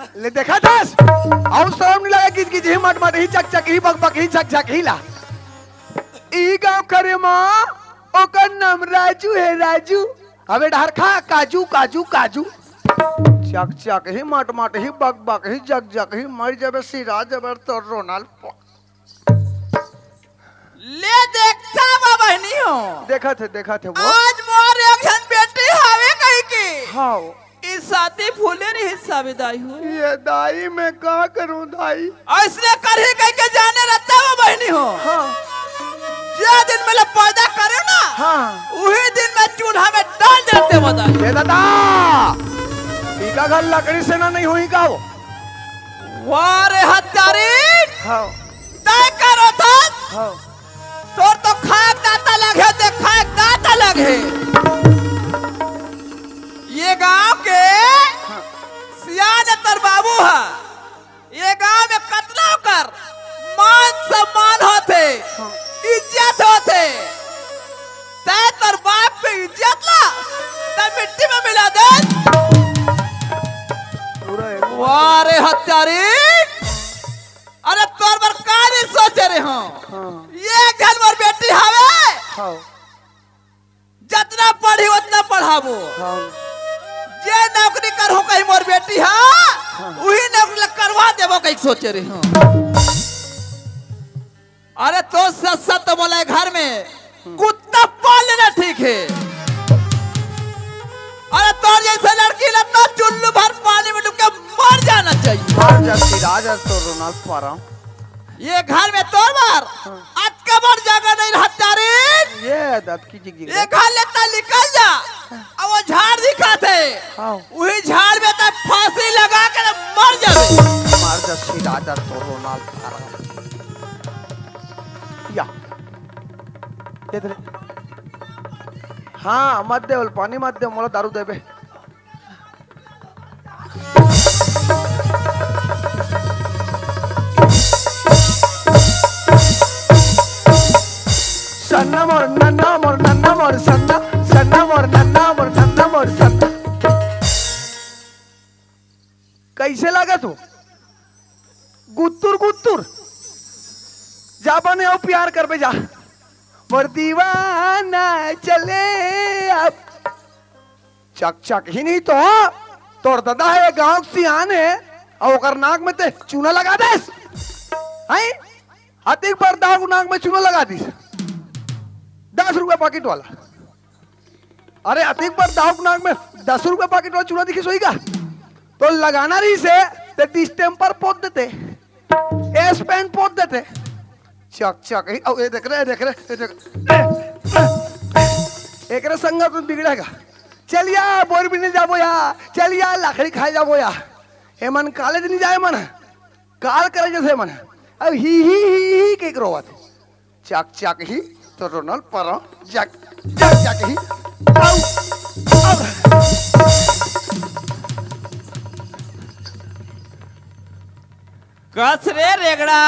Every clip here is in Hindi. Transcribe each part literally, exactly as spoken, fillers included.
ले देखा था और शर्म नहीं लगा किस किस ही मट मट ही चक चक ही बक बक ही चक चक ही ला ई गांव करे मां ओकर नाम राजू है राजू अबे ढार खा काजू काजू काजू चक चक ही मट मट ही बक बक ही जग जग ही मर जबे सिरा जबर तो रोनाल्ड ले देखता बाबा नहीं हो देखा थे देखा थे वो आज मोर एक जन बेटी हावे कहीं की हाँ इस शादी फूले रे हिस्सा में दाई हो ये दाई मैं क्या करूं दाई ऐसने कर ही कहीं के जाने रहता वो बहनी हो हाँ जे दिन में पैदा करे ना हाँ वही दिन में चूल्हा में डाल देते बताई ये दादा इका घर लकड़ी से ना नहीं हुई का वो वारे हत्यारी हाँ तय करो था हाँ तोर तो खाक दाता लगे ते खाक दाता लगे ये गांव के सियान तर बाबू है ये गांव में कतना कर मान सम्मान होते इज्जत होते तय तर बाप पे इज्जत ला तय मिट्टी में मिला दे वारे हत्यारी अरे तोर पर कानी सोचे रहे हो ये घर मोर बेटी हावे हाँ जितना पढ़ी उतना पढ़ाबो हाँ जे नौकरी करहु कहीं मोर बेटी हा वही नौकरी करवा देबो कहीं सोचे रहे हो अरे तो सच सच बोले घर में कुत्ता पाल लेना ठीक है अरे तोर जैसे लड़की लगता चुल्लू भर पानी में डूब के मर जाना चाहिए मार जाती राजा तो रोनाल्ड पारा ये घर में तोर मार अटकबर जगह नहीं रहता रे ये दाद की जिग ये घर लेता निकल जा अब वो झाड़ दिखाते हाँ वही झाड़ में तो फांसी लगा के मर जावे मार जाती राजा तो रोनाल्ड पारा या ये तेरे हाँ मत दे पानी मत दे मोला दारू देबे सन्ना मोर नन्ना मोर नन्ना मोर सन्ना सन्ना मोर नन्ना मोर नन्ना मोर सन्ना कैसे लगा तू गुत्तुर गुत्तुर जा बने आओ प्यार कर बे जा मोर दीवाना चले अब चक चक ही नहीं तो तोर दादा है गांव सियान है और ओकर नाक में ते चूना लगा दे हैं अतिक पर दाग नाक में चूना लगा दी दस रुपए पैकेट वाला अरे अतिक पर दाग नाक में दस रुपए पैकेट वाला चूना दिखी सोई का तो लगाना रही से ते डिस्टेम्पर पोत देते एस पेन पोत देते चक चक ही ये देख रहे देख रहे एक रे संग तुम बिगड़ेगा चलिया बोर भी नहीं जाबो या चलिया लकड़ी खाए जाबो या ए मन कॉलेज नहीं जाए मन काल करे जैसे मन अब ही ही ही ही के करो बात चक चक ही तो रोनल पर जक जक जक ही आउ कसरे रेगड़ा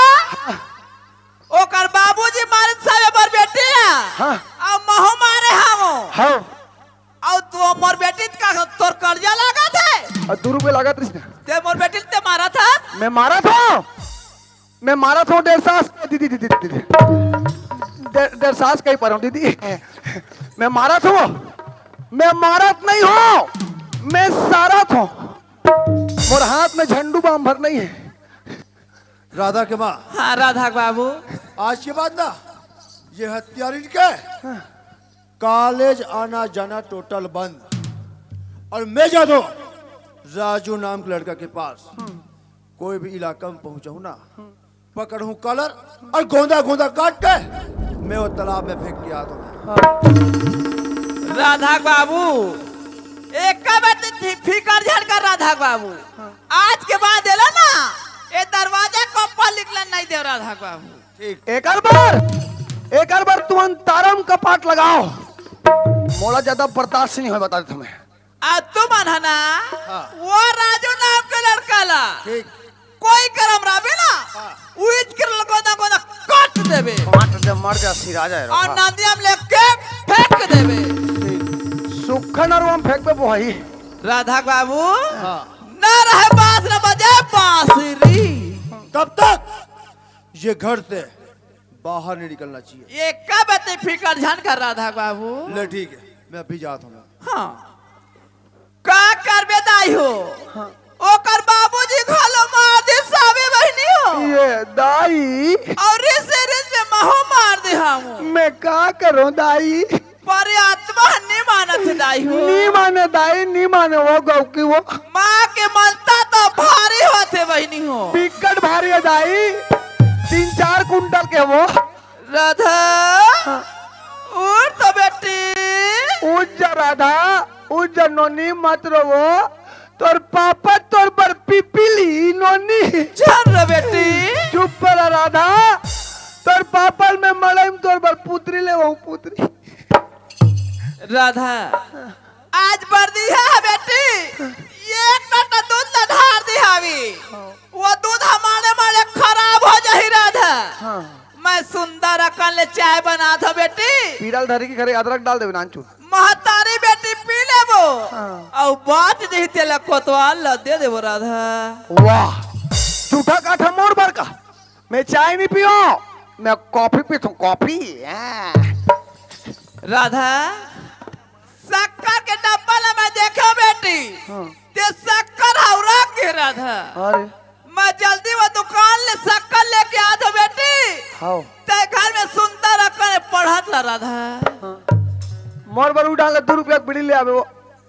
ओकर बाबूजी मारे सारे पर बेटी है हाँ अब महो मारे हामो हाँ और तू मोर बेटी का तोर कर्जा लगा थे और दो रुपए लगा थे ते मोर बेटी ते मारा था मैं मारा था मैं मारा था डेढ़ सास दीदी दीदी दीदी डेढ़ सास कहीं पर हूँ दीदी मैं मारा था मैं मारा नहीं हूँ मैं सारा था और हाथ में झंडू बाम भर नहीं है राधा के माँ हाँ राधा बाबू आज के बाद ना ये हत्यारी के कॉलेज आना जाना टोटल बंद और मैं जा दो राजू नाम के लड़का के पास कोई भी इलाका में पहुंचाऊ ना पकड़ू कलर और गोंदा गोंदा काट के मैं वो तालाब में फेंक के आ दूंगा राधा बाबू एक बात फिकर झड़ कर राधा बाबू आज के बाद देला ना ये दरवाजे को पर निकला नहीं दे राधा बाबू ठीक एक बार एक बार तुम तारम कपाट लगाओ मोला ज्यादा बर्दाश्त नहीं हो बता दे तुम्हें आ तुम ना हाँ। वो राजू नाम के लड़का ला ठीक कोई करम राबे ना उइच कर गोदा गोदा काट देबे काट दे मर जा सिरा जाए और नदिया में लेके फेंक देबे सुखन और हम फेंक पे भाई राधा बाबू हाँ न रहे बांस न बजे बांसुरी। तब तक ये घर से बाहर नहीं निकलना चाहिए। ये कब इतनी फिकर झन कर राधा बाबू? ले ठीक है, मैं अभी जाता हूँ। हाँ का कर बेदाई हो? हाँ। ओकर बाबूजी घालो मार दे सावे बहनी हो। ये दाई और इस रिज में महू मार दे हम। मैं का करूं दाई? पर आत्मा नहीं मानत है दाई हो। नहीं माने दाई, नहीं माने वो गौ की वो माँ के मनता तो भारी होते बहनी हो। बिकट भारी है दाई, तीन चार कुंटल के वो। राधा हाँ। उठ तो बेटी। उज्जा राधा, उज्जा नोनी मत रहो, तोर पापा तोर पर पिपीली नोनी। चल रे बेटी। चुप पर राधा, तोर पापा में मड़म तोर पर पुत्री ले वो पुत्री। राधा आज बर्दी है बेटी, एक कटा दूध न ढार दी हावी। वो दूध हमारे मारे खराब हो जाही राधा। हाँ। मैं सुंदर अकल ले चाय बना था बेटी। पीड़ल धरी की घरे अदरक डाल दे नानचू। महतारी बेटी पी ले वो। हाँ। और बात नहीं तेला कोतवाल ल दे दे वो राधा। वाह झूठा काठा मोड़ भर का। मैं चाय नहीं पियो, मैं कॉफी पीता हूँ, कॉफी। राधा शक्कर के डब्बा ला मैं देखा बेटी। हाँ। ते शक्कर हवरा के राधा। अरे मैं जल्दी वो दुकान ले शक्कर लेके आ था बेटी। हाँ। ते घर में सुंदर अकल पढ़त ला राधा। हाँ। मोर बर उठा ले दो रुपया बिड़ी ले आवे वो।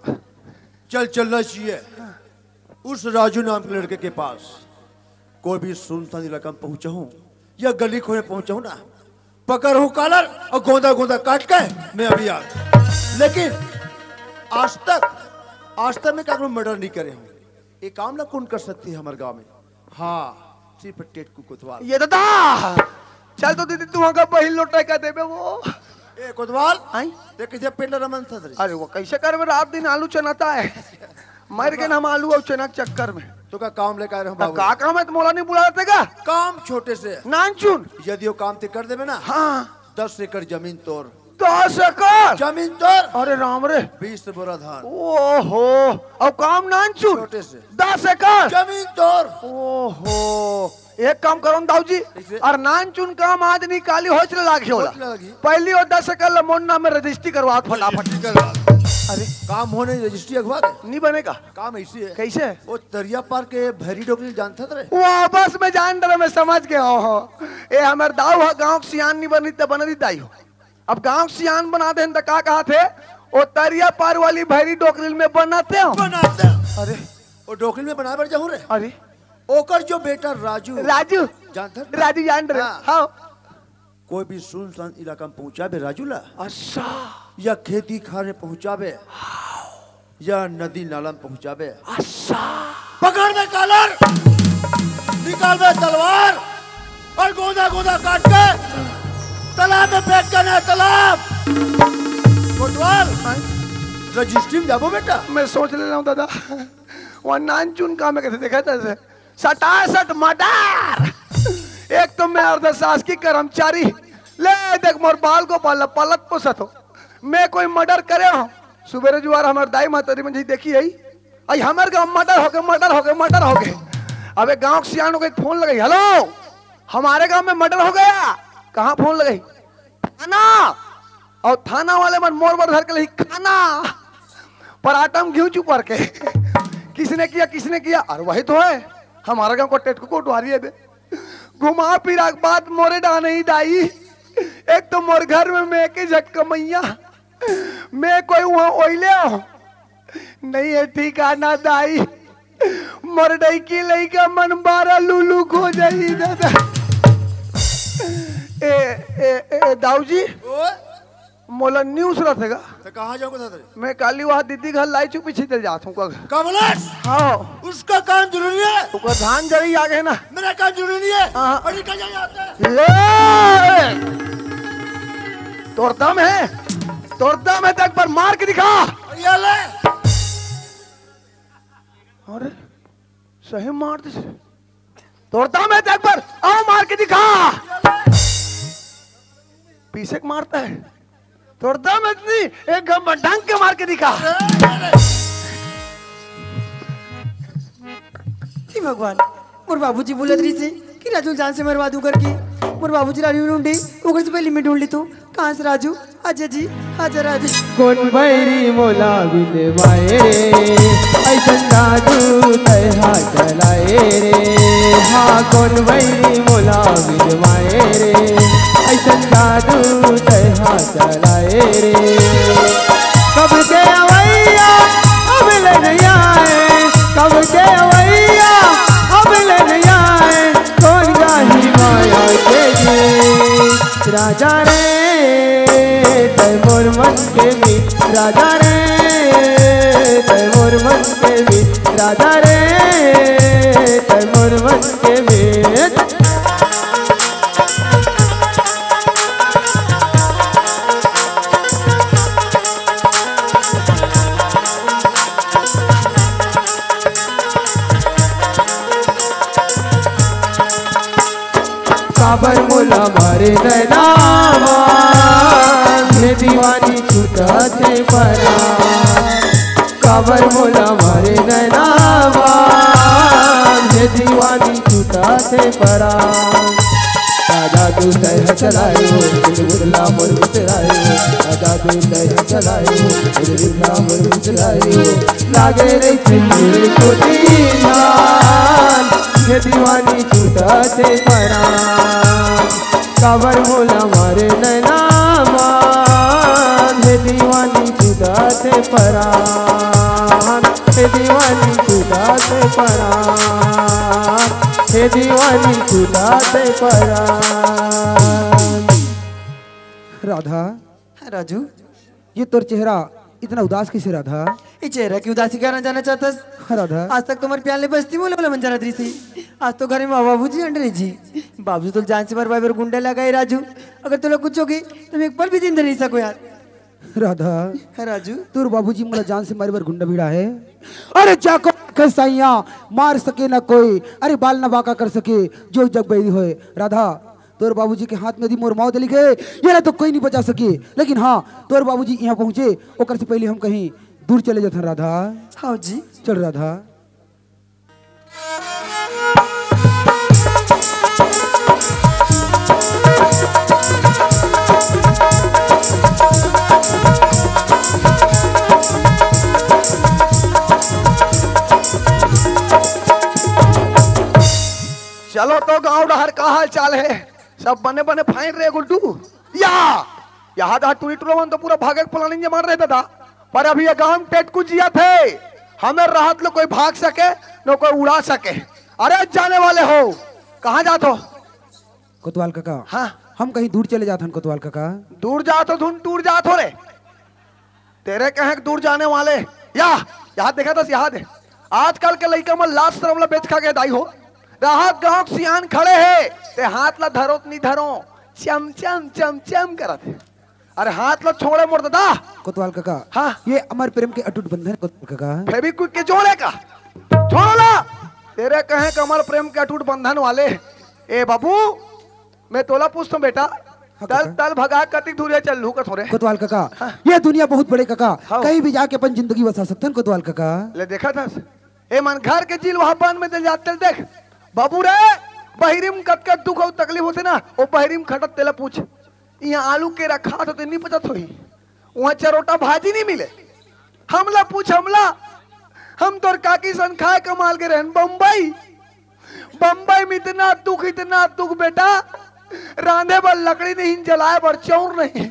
चल चलना चाहिए उस राजू नाम के लड़के के पास। कोई भी सुनसान इलाका में पहुंचा हूं या गली खोए पहुंचा हूं ना, पकड़ हूं कॉलर और गोंदा गोंदा काट के मैं अभी आ। लेकिन आज तक आज तक मैं क्या मर्डर नहीं करे हूं। ये काम ना कौन कर सकती है हमारे गांव में? हाँ सिर्फ टेट को कोतवाल। ये दादा चल तो दीदी तू का बहिल लोटा का देबे वो। ए कोतवाल आई देख कैसे पेंडर रमन था। अरे वो कैसे कर में रात दिन आलू चनाता है, मर के हम आलू और चना के चक्कर में। तो का काम लेकर आ रहे हो बाबू? का काम है तो मोला नहीं बुला देगा? काम छोटे से नानचुन। यदि वो काम ते कर देवे ना, हाँ दस एकड़ जमीन तोड़। दस एकड़ जमीन तोड़। अरे राम रे। बीस बोरा धान। ओहो अब काम नानचुन छोटे से दस एकड़ जमीन तोड़। ओहो एक काम करो दाऊ जी, कैसे? और नानचुन काम आज निकाली हो चले लागे होला। होचले लगी। पहली और दस एकड़ मोन्ना में रजिस्ट्री करवा फटाफट। अरे काम होने रजिस्ट्री अखबार है। नहीं बनेगा। काम ऐसी है। कैसे? वो दरिया पार के भैरी डोकरी जानता था रे? वो बस में जान रहे, मैं समझ गया हो। ये हमारे दाऊ है गांव के सियान नहीं बनी तो बन दाई हो। अब गांव के सियान बना दे तो का कहा थे वो दरिया पार वाली भैरी डोकरी में बनाते हो। बनाते। अरे वो डोकरी में बना बर जाऊं रे। अरे ओकर जो बेटा राजू राजू जानता था? राजू जान रहे। हाँ। हाँ कोई भी सुनसान इलाका में पहुंचाबे राजू ला, अच्छा या खेती खाने पहुंचाबे या नदी नाला में पहुंचाबे, अच्छा पकड़ दे कॉलर, निकाल दे तलवार और गोदा गोदा काट के तालाब में फेंक के ना। तालाब कोतवाल रजिस्ट्री में जाबो बेटा। मैं सोच ले रहा हूँ दादा वहाँ नानचुन का मैं कैसे देखा था सटासट मर्डर। एक तो मैं अर्धशासकीय कर्मचारी ले देख मोर बाल को पाल पलत पोसत हो, मैं कोई मर्डर करे हो। सुबेरे जुआर हमारे दाई महतरी में जी देखी है आई हमारे गाँव मर्डर हो गए मर्डर हो गए मर्डर हो गए। अबे गाँव के सियानों को एक फोन लगाई, हेलो हमारे गाँव में मर्डर हो गया। कहाँ फोन लगाई? थाना। और थाना वाले मन मोर बर धर के लही खाना पराठा में घी चुप के किसने किया किसने किया? अरे वही तो है हमारा गांव को टेटको कोटवारी है बे। घुमा फिरा के बाद मोरे डाने ही दाई। एक तो मोर घर में मैं के झटका मैया मैं कोई वहां ओइले हो नहीं है ठिकाना दाई। मोर डई की लई का मन बारा लुलू खो जाई दादा। ए ए ए दाऊ जी मोला न्यूज रखेगा तो कहाँ जाओगे था? मैं काली वहाँ दीदी घर लाई चुपी छितल जाता हूँ। कमलेश हाँ उसका काम जरूरी है। तो धान जरी आ गए ना। मेरा काम जरूरी है। हाँ। और निकल जाते हैं। ले तोर दम है तोर दम है तो एक बार मार के दिखा। ये ले अरे सही मार दे तोर दम है तो एक बार आओ मार के दिखा। पीछे मारता है तोर दम इतनी एक गम ढंग के मार के दिखा। भगवान मोर बाबूजी बोलत रही से कि राजू जान से मरवा दूं करके। मोर बाबूजी राजू ढूंढी ओकर से पहले मैं ढूंढ ली तू कहाँ से राजू। आजा जी आजा राजू। कौन बैरी मोला बिलवाए रे ऐसन जादू तैहा चलाए रे। हाँ कौन बैरी मोला बिलवाए रे ऐसन जादू तैहा चलाए रे। कब के अवैया अब ले नहीं आए, कब के अवैया अब ले नहीं आए। कौन गाही माया के जी राजा रे तय मोर मन के भी राजा रे तय मोर मन के भी राजा रे तय मोर मन के भी। काबर मोला मारे नैनावा ये दीवानी छूटा थे परा। काबर मोला मारे नैनावा ये दीवानी छूटा थे परा। राजा तू सह चलायो बुदला मोर बिसरायो। राजा तू सह चलायो बुदला मोर बिसरायो। लागे रे चिल्ली को दीवान ये दीवानी छूटा थे परा। काबर मोला मारे नैना मान हे दीवानी छूटा थे परा। हे दीवानी छूटा थे परा। हे दीवानी छूटा थे परा। राधा राजू ये तोर चेहरा इतना उदास कैसे राधा? ये चेहरा की उदासी करना जाना चाहतस? राधा आज तक तुम्हारे प्यार ले बस्ती बोले बोले मंजरा दी थी। आज तो घर में बाबूजी अंडरे जी बाबू तो जान से मरवाए गुंडे लगाए। राजू अगर तुला कुछ होगी तुम एक पल भी जिंदा नहीं सको यार। राधा राजू तोर बाबूजी मला जान से मारे बर गुंडा भिड़ा है। अरे जाको कैसाइया मार सके ना कोई, अरे बाल ना बाका कर सके जो जग बैरी होए। राधा तोर बाबूजी के हाथ में यदि मोर मौत लिखे ये ना तो कोई नहीं बचा सके। लेकिन हाँ तोर बाबूजी यहाँ पहुँचे ओकर से पहले हम कहीं दूर चले जाते राधा। हाँ जी चल राधा। चलो तो गांव डहर का हाल चाल है? सब बने बने फाइन रहे गुड्डू या यहाँ दहा टूरी टूरवन तो पूरा भागे प्लानिंग जमा रहे था। पर अभी ये गांव टेट कुछ जिया थे हमें राहत लो कोई भाग सके न कोई उड़ा सके। अरे जाने वाले हो कहाँ जाते हो? कोतवाल काका हाँ हम कहीं दूर चले जाते हैं। कोतवाल काका दूर जाते धुन टूर जाते हो रे तेरे कहे दूर जाने वाले या यहाँ देखा था यहाँ दे आजकल के लड़का में लाश तरवला बेच खा के दाई हो। राहत गांव सियान खड़े है ते हाथ ला धरो नहीं धरो चम चम चम चम करत है। अरे हाथ ला छोड़े मोड़ दादा। कोतवाल काका हाँ ये अमर प्रेम के अटूट बंधन कोतवाल काका फेविक्विक के जोड़े का छोड़ो ला तेरे कहे कमर प्रेम के अटूट बंधन वाले। ए बाबू मैं तोला पूछता हूँ बेटा हाँ, तल तल भगा कति दूर चल लू का थोड़े। कोतवाल काका हाँ। ये दुनिया बहुत बड़े काका हाँ। कहीं भी जाके अपन जिंदगी बसा सकते हैं कोतवाल काका। ले देखा था ए मन घर के जिल वहां बन में चल जाते देख बाबू रे बहिरीम कत कत दुख और तकलीफ होते ना वो बहिरीम खटत तेला पूछ यहाँ आलू के रखा तो नहीं पता थोड़ी वहाँ चरोटा भाजी नहीं मिले। हमला पूछ हमला हम तो काकी सन खाए कमाल के रहन बम्बई बम्बई में इतना दुख इतना दुख बेटा रांधे पर लकड़ी नहीं जलाए पर चौर नहीं।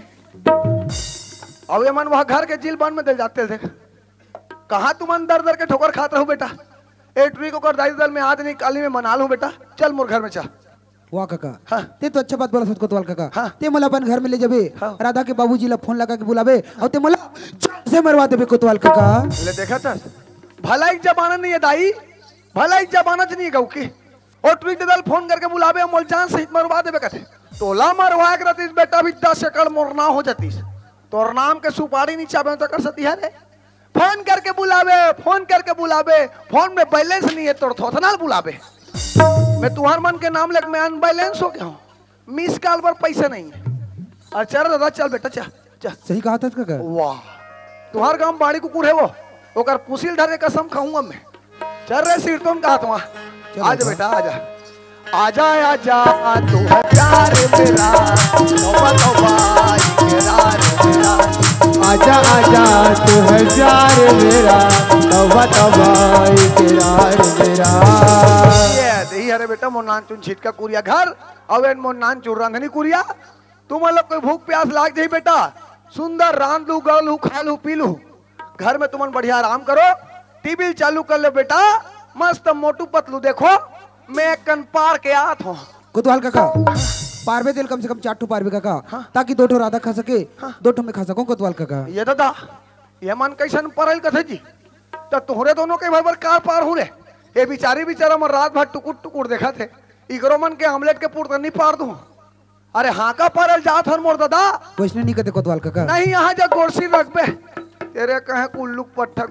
अब ये मन वहां घर के जिल बन में दल जाते थे कहा तुम दर दर के ठोकर खाते हो बेटा। ए ट्री को कर दाई दल में आज नहीं काली में मना लूं बेटा चल मोर घर में चल। वाह काका हाँ। ते तो अच्छा बात बोला सत कोतवाल काका हाँ। ते मला अपन घर में ले जाबे हाँ। राधा के बाबूजी ला फोन लगा के बुलावे और ते मला से मरवा देबे कोतवाल काका। ले देखा था भला एक जमाना नहीं है दाई भला एक जमाना नहीं है गाँव की और ट्री दल फोन करके बुलावे मोल जान सहित मरवा देबे कहते तोला मरवा के रहती बेटा भी दस एकड़ मोरना हो जाती तोर नाम के सुपारी नहीं चाबे तो कर सकती है रे। फोन करके बुलावे फोन करके बुलावे फोन में बैलेंस नहीं है तो थोथनाल बुलावे। मैं तुम्हार मन के नाम लेकर मैं अनबैलेंस हो गया हूँ मिस कॉल पर पैसे नहीं है। अरे चल दादा चल बेटा चल चल। सही कहा था काका। वाह तुम्हार गांव बाड़ी कुकुर है वो ओकर पुसिल ढरे कसम खाऊंगा मैं। चल रहे सिर तुम कहा तुम आजा बेटा आजा आजा आजा तू है प्यार मेरा तौबा तौबा इकरार मेरा आजा आजा तू है प्यार मेरा तौबा तौबा इकरार मेरा ये दही अरे बेटा मोनान चुन छीट का कुरिया घर अवेन मोनान चुन रांधनी कुरिया तुम मतलब कोई भूख प्यास लाग जाई बेटा सुंदर रांध लू गल लू खा लू पी लू घर में तुमन बढ़िया आराम करो टीवी चालू कर ले बेटा मस्त मोटू पतलू देखो मैं कन पार के आत हूँ कोतवाल काका पारवे तेल कम से कम चार ठो पारवे काका हाँ? ताकि दो ठो राधा खा सके हाँ? दो ठो में खा सकूं कोतवाल काका ये दादा ये मन कैसन परल कथे जी तो तोहरे दोनों के भर कार पार हो रे ये बिचारी बिचारा मन रात भर टुकुर टुकुर देखा थे इगरो मन के आमलेट के पुर नहीं पार दूं अरे हाँ का पारल जात हर मोर दादा वैष्णव नहीं कहते कोतवाल काका नहीं यहाँ जा गोरसी रखबे तेरे कहे कुल्लू पट्टा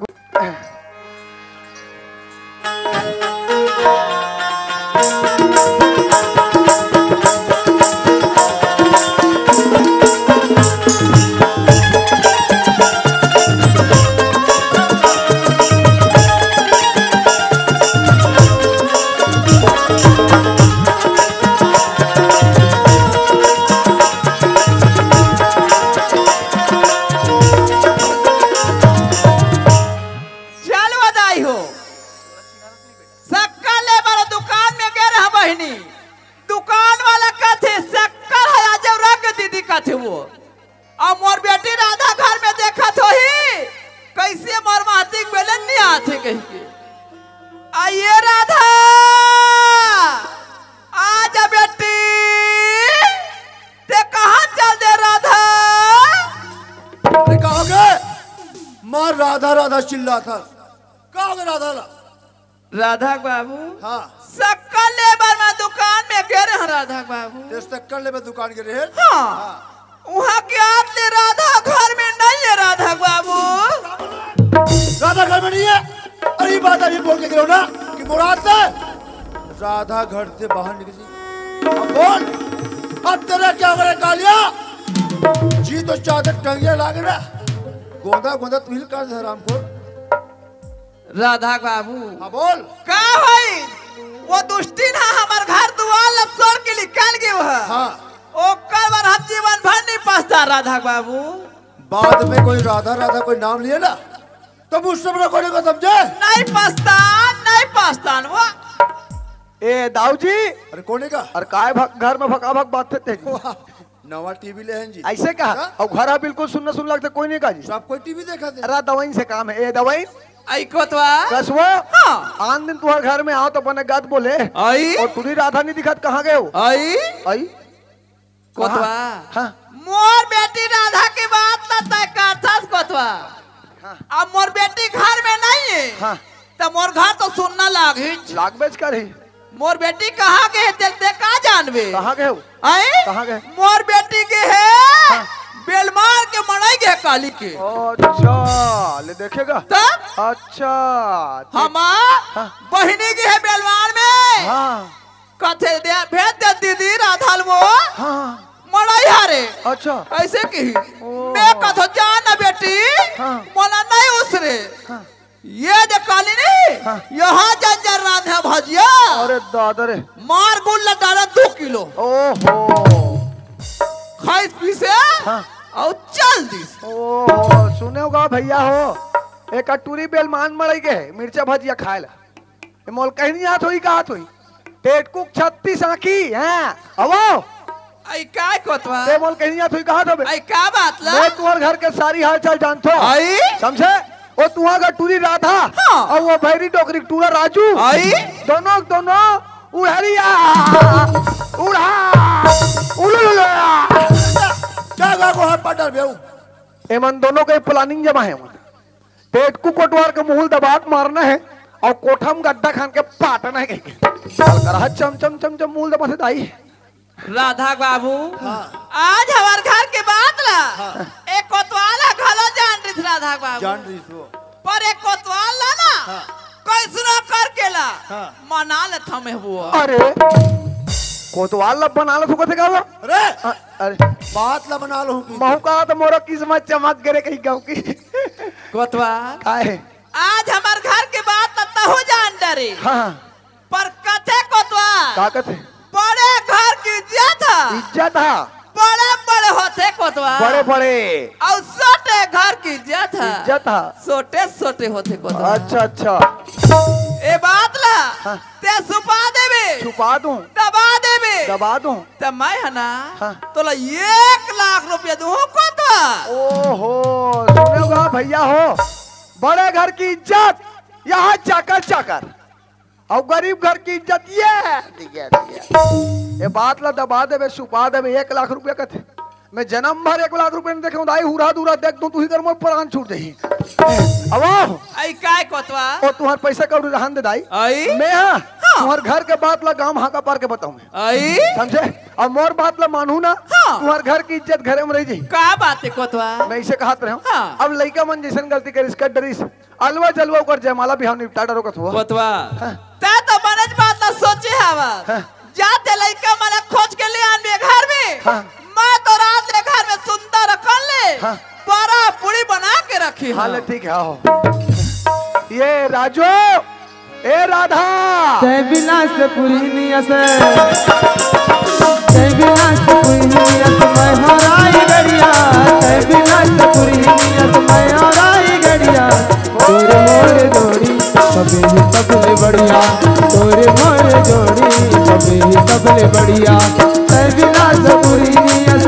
आइए राधा आजा बेटी ते कहाँ चल दे राधा अरे कहाँ गए माँ राधा राधा चिल्ला था कहाँ गए राधा ला? राधा बाबू हाँ सक्कर लेबर में दुकान में गिर हैं राधा बाबू तेरे टक्कर ले मैं दुकान गिरे हैं हाँ वहाँ क्या ले राधा घर में नहीं है राधा बाबू राधा घर में नहीं है अरे बात अभी बोल के गिरो ना कि मुराद से राधा घर से बाहर निकली अब बोल अब तेरा क्या करे कालिया जी तो चादर टंगिया लागे ना गोंदा गोंदा तू हिल कर हराम को राधा बाबू हाँ बोल का होई वो दुष्टी ना हमार घर दुआर छोड़ के निकल गए है हाँ ओकर बार हम जीवन भर नहीं पछता राधा बाबू बाद में कोई राधा राधा कोई नाम लिए ना तो मुझसे बड़ा कोई को समझे नहीं पछता नहीं पछता वो ए दाऊ जी अरे कोने का और काय भग, घर में भका भग बात थे नवा टीवी ले हैं जी ऐसे कहा और घर बिल्कुल सुनना सुन लगता कोई नहीं कहा जी सब कोई टीवी देखा थे अरे दवाई से काम है ए दवाई आई कोतवा कसवो हाँ आन दिन तुम्हारे घर में आओ तो बने गद बोले आई और तुरी राधा नहीं दिखत कहाँ गए हो आई आई कोतवा हाँ मोर बेटी राधा की बात ना तय करता कोतवा अब मोर बेटी घर में नहीं है हाँ तो मोर घर तो सुनना लागी लाग बेच कर ही मोर बेटी कहाँ के है तेरे कहाँ जानवे कहाँ गए हो आए कहाँ गए मोर बेटी के है हाँ। बेलमार के मनाई के काली के अच्छा ले देखेगा तब अच्छा हमार हाँ। बहिनी की है बेलमार में हाँ कथे दे भेज दे दीदी राधा वो हाँ मनाई हारे अच्छा ऐसे की ओ। मैं कथो जान बेटी हाँ। मोला नहीं उसरे हाँ। ये जो काली नहीं हाँ। यहाँ जंजर राधा भजिया अरे दादा रे मार गुल्ला डाला दो किलो ओहो खाई पी से हाँ। और चल दी ओहो सुने होगा भैया हो एक अटूरी बेलमान मड़ई के मिर्चा भजिया खाए ला मोल कहीं नहीं हाथ हुई का हाथ हुई पेट कुक छत्तीस आंखी हैं अवो आई काय कोतवा ते मोल कहीं हाथ हुई का हाथ हो बे आई का बात ला मैं तुम्हारे घर के सारी हाल चाल जानतो आई समझे वो तुम्हारा का टूरी राधा हाँ। और वो भैरी डोकरी टूरा राजू आई दोनों दोनों उड़हरिया उड़ा उड़ुलुलुया क्या गा को हाथ पटल बेऊ एमन दोनों के प्लानिंग जमा है पेट को कोटवार के मुहल दबात मारना है और कोठम गड्ढा खान के पाटना है कह चम चम चम चम मुहल दबा से दाई राधा बाबू हाँ। आज हमार घर के बात ला एक कोतवाला घलो जान रही थी राधा बाबू जान रही थी पर एक कोतवाल ला ना हाँ। कैसना करके ला हाँ। मना ले थमे हुआ अरे कोतवाल लब बना लो थुको थे का वो अरे अ- अरे बात ला बना लो महू का तो मोरा किस्मत चमक गिरे कहीं गाँव की कोतवा काहे आज हमार घर के बात तो हो जान डरे हाँ पर कत का कहते बड़े घर की इज्जत है इज्जत है बड़े बड़े होते कोतवा बड़े बड़े और छोटे घर की इज्जत है इज्जत है छोटे छोटे होते कोतवा। अच्छा अच्छा ए बात ला हाँ। ते छुपा देबे छुपा दूं दबा देबे दबा दूं ते मैं है ना हाँ। तो ला एक लाख रुपया दूं कोतवा। ओहो सुनोगा भैया हो बड़े घर की इज्जत यहाँ चाकर चाकर और गरीब घर की इज्जत ये है। ठीक है, ठीक है। ये बात ला दबा दे छुपा दे एक लाख रुपया कथे मैं जन्म भर एक लाख रुपया देखूं दाई हुरा दूरा देख दूं तू ही कर मोर प्राण छूट जाही अब आई काय कोतवा ओ तुम्हार पैसा कौड़ी रहन दे दाई आई मैं हां तुम्हार घर के बात ला गांव हाका पार के बताऊं मैं आई समझे और मोर बात ला मानू ना हाँ। तुम्हार घर की इज्जत घरे में रह जाई का बात है कोतवा मैं इसे कहत रहा हूं हाँ। अब लइका मन जैसन गलती करिस कर डरिस अलवा जलवा कर जयमाला भी हम निपटा डरो कथवा कोतवा हाँ। ते तो मनज बात ना सोचे हवा हाँ। जाते लइका मला खोज के ले आन बे घर में हाँ। मैं तो रात ले घर में सुंदर कर ले हाँ। बड़ा पूरी बना के रखी है हाल ठीक है आओ ये राजू ए राधा जय विलास पुरीनियस जय विलास पुरीनियस मैं हराई गड़िया जय विलास पुरीनियस मैं हराई गड़िया तोरे मोर जोड़ी सबे ही सबले बढ़िया तोरे मोर जोड़ी सबे ही सबले बढ़िया जय विलास पुरीनियस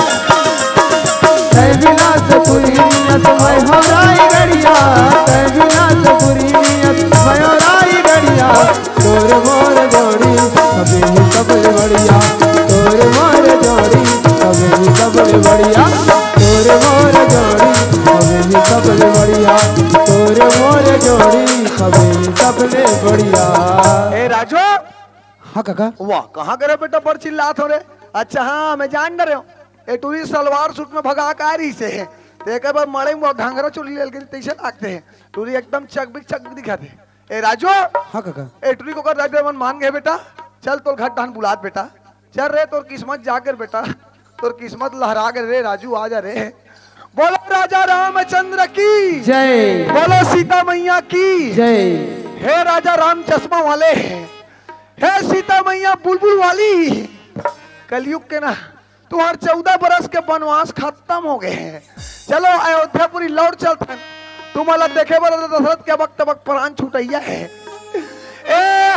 जय विलास पुरीनियस मैं हराई गड़िया जय विलास पुरीनियस मैं हराई गड़िया तोरे मोर जोड़ी सबे ही सबले बढ़िया तोरे मोर जोड़ी सबे ही सबले बढ़िया तोरे मोर जोड़ी सबे ही सबले बढ़िया तोरे मोर जोड़ी सबे ही सबले बढ़िया। ए राजू हाँ काका वाह कहाँ करे बेटा पर चिल्लात हो रे अच्छा हाँ मैं जान रहे हूँ ए टूरी सलवार सूट में भगा का रही से ते एक बार मड़े में घाघरा चोली ले के तैसे लागते हैं टूरी एकदम चकबिक चकबिक दिखाते ए राजू हाँ काका ए टूरी को कर राजू मन मान गए बेटा चल तोर घट ढान बुलात बेटा चल रे तोर किस्मत जाकर बेटा तोर किस्मत लहरा कर रे राजू आ जा रे बोलो राजा रामचंद्र की जय बोलो सीता मैया की जय हे राजा राम चश्मा वाले हे सीता मैया बुलबुल वाली कलयुग के ना तुम्हार चौदह बरस के वनवास खत्म हो गए हैं चलो अयोध्यापुरी लौट चलते तुम्हारा देखे बर दशरथ के वक्त वक्त प्राण छूटैया है ए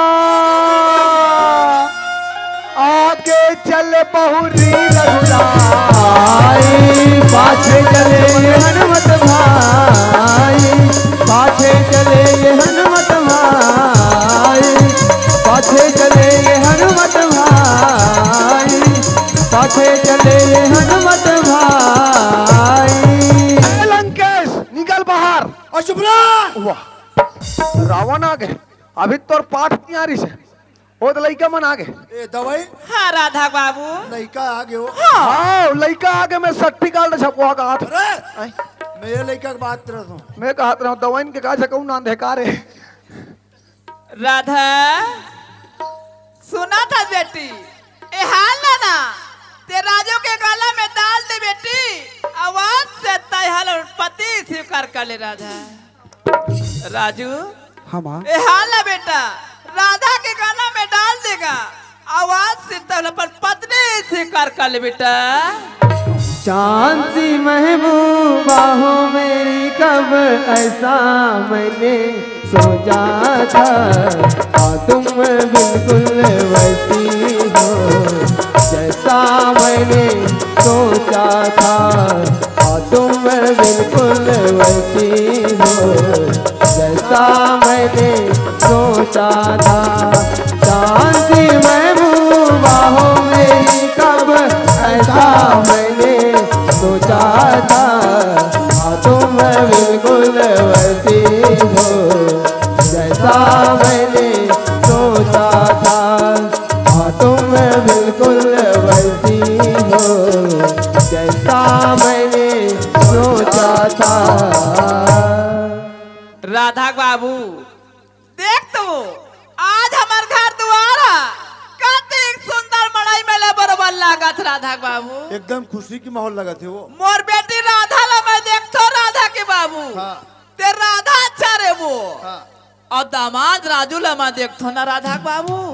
हाँ आगे चल बहुरी आई पाछे चले ये हनुमत भाई पाछे चले ये हनुमत भाई पाछे चले ये हनुमत भाई पाछे चले ये हनुमत भाई लंकेश निकल बाहर और चुप रह। वाह रावण आ गए अभी तोर पाठ तैयारी से वो तो लइका मन आ गए ए दवाई हाँ राधा बाबू लड़का आगे हो हाँ लइका आगे मैं सट्टी काल छपवा का हाथ अरे आई, मेरे लड़का की बात कर रहा हूँ मैं कहत रहा हूँ दवाइन के का छकऊ ना अंधकार है राधा सुना था बेटी ए हाल ना ना ते राजू के गला में डाल दे बेटी आवाज से तय हाल पति स्वीकार कर ले राधा राजू हाँ माँ ए हाल ना बेटा राधा के गला में डाल देगा आवाज से तय पर पत्नी स्वीकार कर ले बेटा चांद सी महबूबा हो मेरी कब ऐसा मैंने सोचा था हाँ तुम बिल्कुल वैसी हो जैसा मैंने सोचा था हाँ तुम बिल्कुल वैसी हो जैसा मैंने सोचा था चांद सी महबूबा हो मेरी कब ऐसा मैंने सोचा था हाँ तुम बिल्कुल वैसी हो जैसा मैंने सोचा था हाँ तुम बिल्कुल वैसी हो जैसा मैंने सोचा था। राधा बाबू देख तू आज हमार घर दुआरा कति सुंदर मड़ाई मेले बरोबर लागत राधा बाबू एकदम खुशी की माहौल लगा थे वो मोर बेटी राधा ला मैं देखतो राधा के बाबू हाँ। ते राधा अच्छा रे वो हाँ। और दामाद राजू ला मैं देखतो ना राधा बाबू हाँ।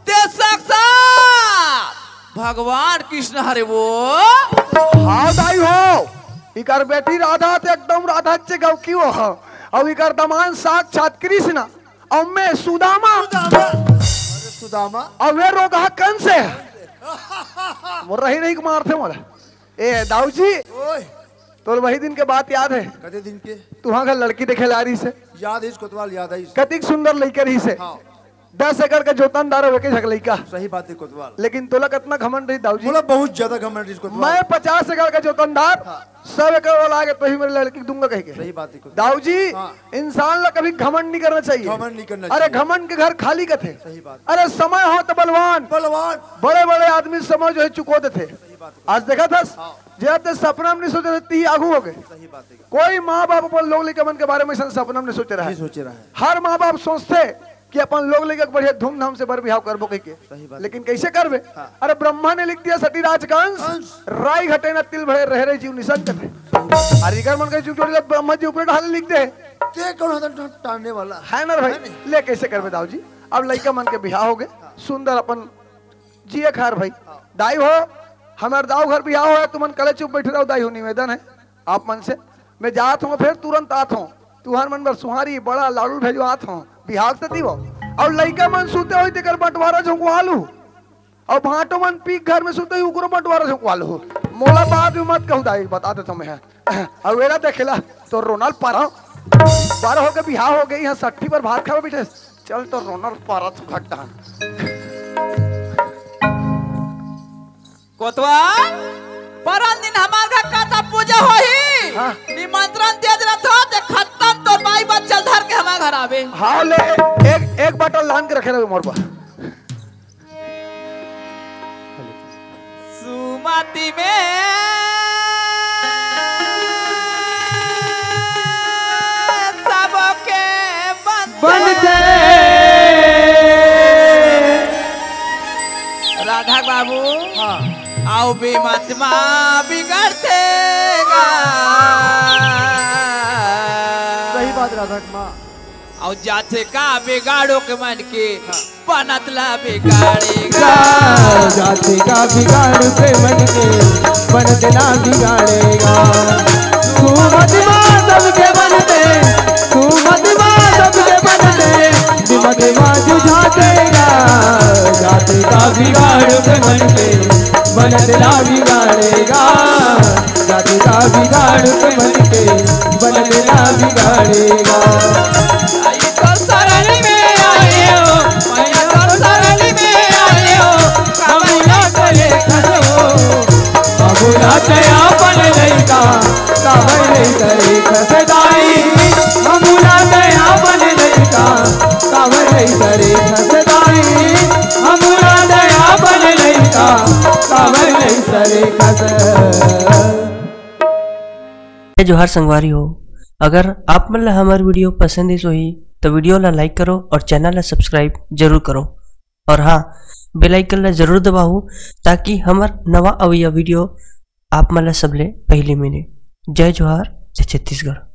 ते साक्षात भगवान कृष्ण हरे वो। हाँ दाई हो, इकर बेटी राधा तो एकदम राधा चे गौ की हो, और इकर दमान साक्षात कृष्ण, और मैं सुदामा, अरे सुदामा और वे रोगा कन से मोर रही नहीं मारते मोला। ए दाऊ जी, ओए तो वही दिन के बात याद है, कदे दिन के तुहा का लड़की देखे ला रही से, याद है कोतवाल, याद है। कतिक सुंदर लड़का रही से, हाँ दस एकड़ का जोतनदार होके झक लड़का, सही बात है कोतवाल। लेकिन तोला कितना घमंड रही दाऊ जी। बोला बहुत ज्यादा घमंड इस कोतवाल। मैं पचास एकड़ का जोतनदार, सब एकड़ वाला आगे तो ही मेरी लड़की को दूंगा कह के। सही बात है कोतवाल। दाऊ जी, हाँ। इंसान ला कभी घमंड नहीं करना चाहिए। घमंड नहीं करना अरे चाहिए। घमंड के घर खाली का थे। सही बात। अरे समय हो तो बलवान, बलवान बड़े बड़े आदमी समय जो है चुकोते थे। आज देखा था जब सपना में नहीं सोचे थे आगू हो गए। सही बात है। कोई माँ बाप अपन लोग लेके मन के बारे में सपना में नहीं सोचे रहा नहीं है। सोचे रहा है। हर माँ बाप सोचते कि अपन लोग लेके बढ़िया धूमधाम से बर बिहाव करबो कह के, सही बात। लेकिन कैसे करबे? अरे ब्रह्मा ने लिख दिया सती राज का अंश, अंश। राय घटे न तिल भरे रह रहे जीव निसंत थे। हरिकर मन के जुग जोड़ी ब्रह्मा जी ऊपर ढाल लिख दे ते कौन होता टालने वाला है ना भाई। ले कैसे करबे दाऊ जी? अब लड़का मन के बिहाव हो गए, सुंदर अपन जिए खार भाई। दाई हो, हमारे दाऊ घर बिहाव हो, तुमन कले चुप बैठे रहो। दाई हो, निवेदन है आप मन से, मैं जात हूँ फिर तुरंत आत हूँ। तुहार मन पर सुहारी बड़ा लाडू भेजो आत हूँ, बिहाव से दीवो। और लड़का मन सूते हुई तेकर बंटवारा झोंकवा लू, और भाटो मन पीक घर में सूते हुई उकरो बंटवारा झोंकवा लू। मोला बात भी मत कहूँ दाई, बता देता हूँ मैं। और वेरा देखेला तो रोनाल्ड पारा बारह हो गए, बिहाव हो गई, यहाँ सट्टी पर भात खाओ बेटे। चल तो रोनाल्ड पारा तो घट्टा कोतवाल, परन दिन हमार घर का पूजा होही, हाँ। निमंत्रण दे देना था ते खत्म तो बाई बच्चा धर के हमार घर आवे। हाँ ले एक एक बाटल लान के रखे रहे मोर पर। सुमति में सबके बनते राधा बाबू, हाँ आओ भी महात्मा बिगड़ते गा। सही बात राधा माँ। और जाते का बिगाड़ो के मन के बनतला बिगाड़ेगा। जाति का बिगाड़ पे मन के बनतला बिगाड़ेगा। तू मधुमा सबके बनते, तू मधुमा सबके बनते, मधुमा जुझातेगा। जाति का बिगाड़ पे मन के बनतला बिगाड़ेगा। जाति का बिगाड़ पे मन के बनतला बिगाड़ेगा। आई तो शरण में आए हो, मैया तो शरण में आए हो, कमला करे खसो। अबुला तया बन लइका काबर नहीं करे खसदाई। अबुला तया बन लइका काबर नहीं करे खसदाई। अबुला तया बन लइका काबर नहीं करे खस। जोहार संगवारी हो, अगर आप मन ला हमार वीडियो पसंद है सोही तो वीडियो ला लाइक करो और चैनल ला सब्सक्राइब जरूर करो। और हाँ, बेल आइकन ला जरूर दबाओ ताकि हमार नवा अवैया वीडियो आप मन ला सबले पहले मिले। जय जोहार, जय छत्तीसगढ़।